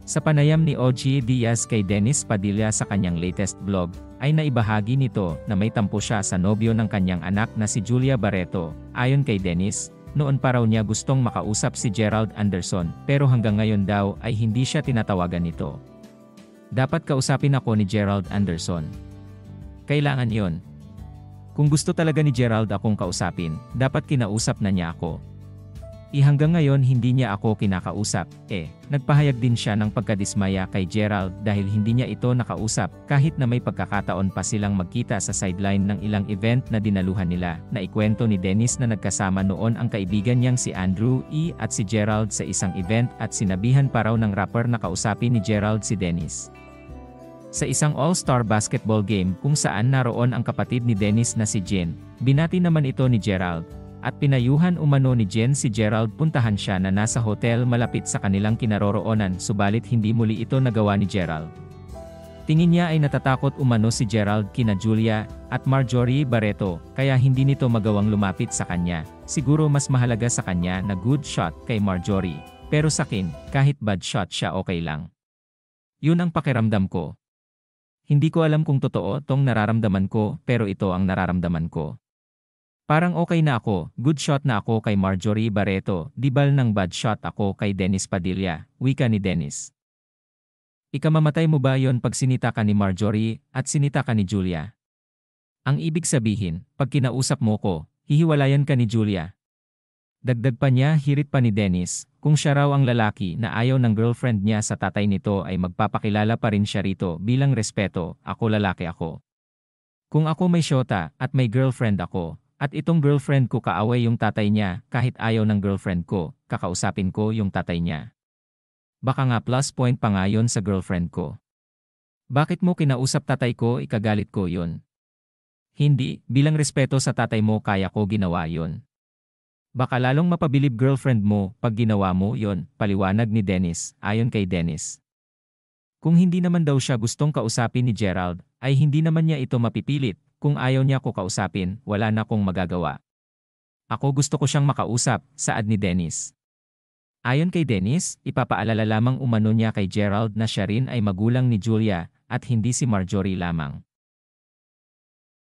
Sa panayam ni OG Diaz kay Dennis Padilla sa kanyang latest vlog, ay naibahagi nito na may tampo siya sa nobyo ng kanyang anak na si Julia Barreto. Ayon kay Dennis, noon pa raw niya gustong makausap si Gerald Anderson pero hanggang ngayon daw ay hindi siya tinatawagan nito. Dapat kausapin ako ni Gerald Anderson. Kailangan yon. Kung gusto talaga ni Gerald akong kausapin, dapat kinausap na niya ako. Hanggang ngayon hindi niya ako kinakausap. Nagpahayag din siya ng pagkadismaya kay Gerald dahil hindi niya ito nakausap kahit na may pagkakataon pa silang magkita sa sideline ng ilang event na dinaluhan nila. Naikwento ni Dennis na nagkasama noon ang kaibigan niyang si Andrew E. at si Gerald sa isang event at sinabihan pa raw ng rapper na kausapin ni Gerald si Dennis. Sa isang all-star basketball game kung saan naroon ang kapatid ni Dennis na si Jen, binati naman ito ni Gerald. At pinayuhan umano ni Jen si Gerald puntahan siya na nasa hotel malapit sa kanilang kinaroroonan subalit hindi muli ito nagawa ni Gerald. Tingin niya ay natatakot umano si Gerald kina Julia at Marjorie Barreto kaya hindi nito magawang lumapit sa kanya. Siguro mas mahalaga sa kanya na good shot kay Marjorie, pero sa akin, kahit bad shot siya okay lang. Yun ang pakiramdam ko. Hindi ko alam kung totoo tong nararamdaman ko pero ito ang nararamdaman ko. Parang okay na ako, good shot na ako kay Marjorie Barreto, dibal ng bad shot ako kay Dennis Padilla, wika ni Dennis. Ikamamatay mo ba yon pag sinita ka ni Marjorie at sinita ka ni Julia? Ang ibig sabihin, pag kinausap mo ko, hihiwalayan ka ni Julia. Dagdag pa niya hirit pa ni Dennis, kung siya raw ang lalaki na ayaw ng girlfriend niya sa tatay nito ay magpapakilala pa rin siya rito bilang respeto, ako lalaki ako. Kung ako may syota at may girlfriend ako, at itong girlfriend ko kaaway yung tatay niya, kahit ayaw ng girlfriend ko, kakausapin ko yung tatay niya. Baka nga plus point pa nga yun sa girlfriend ko. Bakit mo kinausap tatay ko ikagalit ko yun? Hindi, bilang respeto sa tatay mo kaya ko ginawa yun. Baka lalong mapabilib girlfriend mo pag ginawa mo yun, paliwanag ni Dennis, ayon kay Dennis. Kung hindi naman daw siya gustong kausapin ni Gerald, ay hindi naman niya ito mapipilit. Kung ayaw niya ko kausapin, wala na kong magagawa. Ako gusto ko siyang makausap, saad ni Dennis. Ayon kay Dennis, ipapaalala lamang umano niya kay Gerald na siya rin ay magulang ni Julia, at hindi si Marjorie lamang.